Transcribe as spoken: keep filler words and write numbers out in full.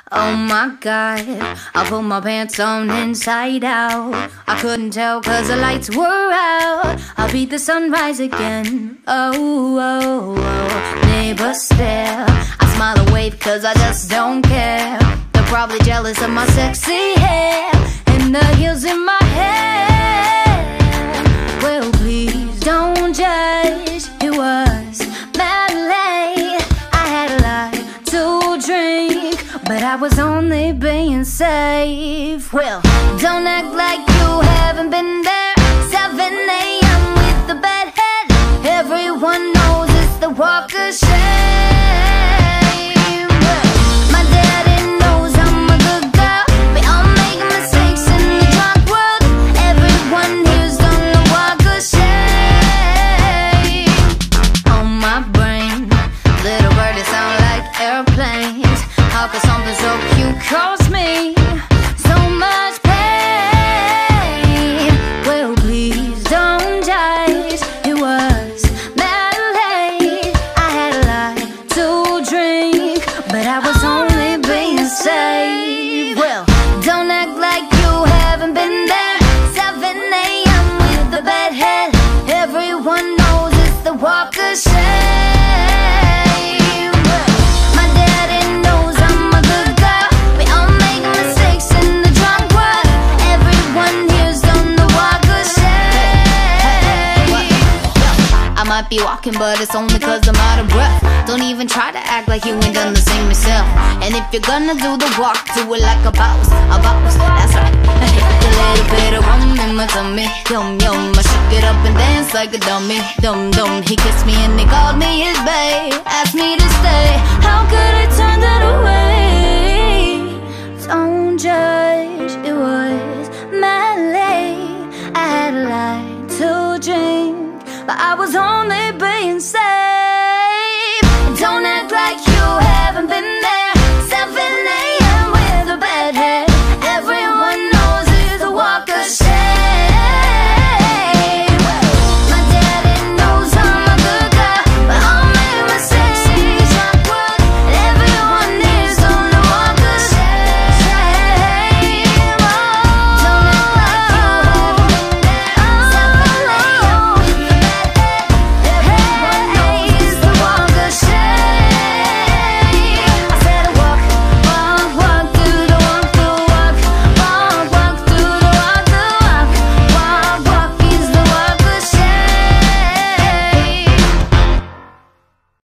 Oh my God, I put my pants on inside out. I couldn't tell cause the lights were out. I'll beat the sunrise again. Oh, oh, oh. Neighbors stare, I smile and wave cause I just don't care. They're probably jealous of my sexy hair and the heels in my hair. Well, please don't judge, it was mad late. I had a lot to drink, but I was only being safe. Well, don't act like you haven't been there. seven A M with the bedhead. Everyone knows it's the walk of shame. Well, my daddy knows I'm a good girl. We all make mistakes in the drunk world. Everyone here's done the walk of shame. On my brain, little birdies sound like airplanes. How could something so cute cause me so much pain? Well, please don't judge, it was mad late. I had a lot to drink, but I was only being safe. Well, don't act like you haven't been there. seven A M with the bedhead. Everyone knows it's the walk of shame. I might be walking, but it's only cause I'm out of breath. Don't even try to act like you ain't done the same yourself. And if you're gonna do the walk, do it like a boss, a boss, that's right. A little bit of rum in my tummy, yum yum. I shook it up and dance like a dummy, dum dum. He kissed me and he called me his bae, asked me to stay. How could I turn that away?